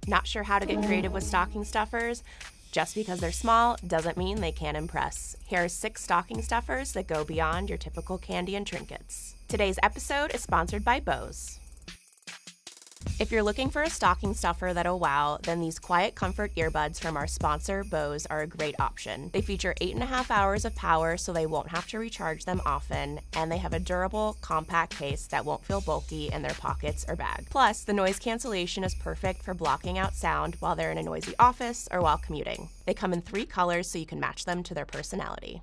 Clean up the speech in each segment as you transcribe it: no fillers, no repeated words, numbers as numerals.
Not sure how to get creative with stocking stuffers? Just because they're small doesn't mean they can't impress. Here are 6 stocking stuffers that go beyond your typical candy and trinkets. Today's episode is sponsored by Bose. If you're looking for a stocking stuffer that'll wow, then these QuietComfort earbuds from our sponsor, Bose, are a great option. They feature 8.5 hours of power, so they won't have to recharge them often, and they have a durable, compact case that won't feel bulky in their pockets or bag. Plus, the noise cancellation is perfect for blocking out sound while they're in a noisy office or while commuting. They come in 3 colors so you can match them to their personality.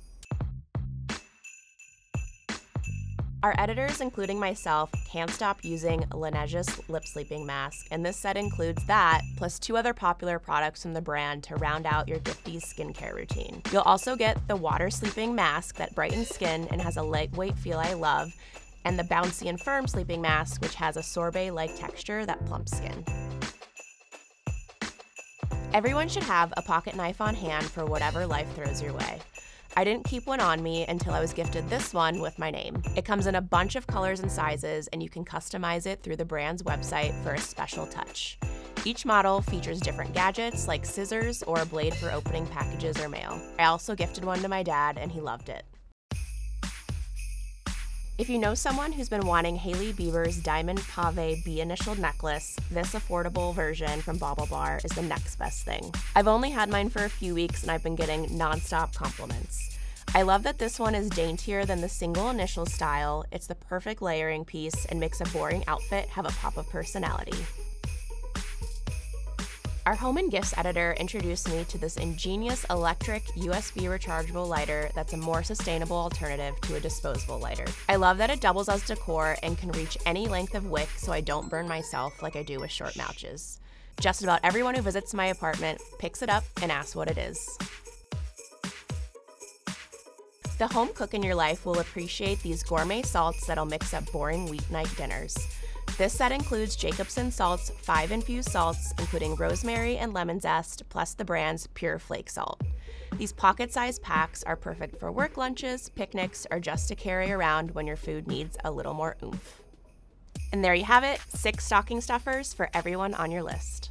Our editors, including myself, can't stop using Laniege's lip sleeping mask, and this set includes that, plus 2 other popular products from the brand to round out your gifty skincare routine. You'll also get the water sleeping mask that brightens skin and has a lightweight feel I love, and the bouncy and firm sleeping mask, which has a sorbet-like texture that plumps skin. Everyone should have a pocket knife on hand for whatever life throws your way. I didn't keep one on me until I was gifted this one with my name. It comes in a bunch of colors and sizes, and you can customize it through the brand's website for a special touch. Each model features different gadgets like scissors or a blade for opening packages or mail. I also gifted one to my dad, and he loved it. If you know someone who's been wanting Hailey Bieber's diamond pave B-initialed necklace, this affordable version from BaubleBar is the next best thing. I've only had mine for a few weeks and I've been getting non-stop compliments. I love that this one is daintier than the single initial style. It's the perfect layering piece and makes a boring outfit have a pop of personality. Our home and gifts editor introduced me to this ingenious electric USB rechargeable lighter that's a more sustainable alternative to a disposable lighter. I love that it doubles as decor and can reach any length of wick so I don't burn myself like I do with short matches. Just about everyone who visits my apartment picks it up and asks what it is. The home cook in your life will appreciate these gourmet salts that'll mix up boring weeknight dinners. This set includes Jacobsen salts, 5 infused salts, including rosemary and lemon zest, plus the brand's pure flake salt. These pocket-sized packs are perfect for work lunches, picnics, or just to carry around when your food needs a little more oomph. And there you have it, 6 stocking stuffers for everyone on your list.